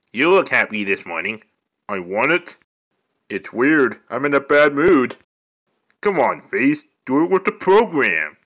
You look happy this morning. I want it? It's weird. I'm in a bad mood. Come on, Face. Do it with the program.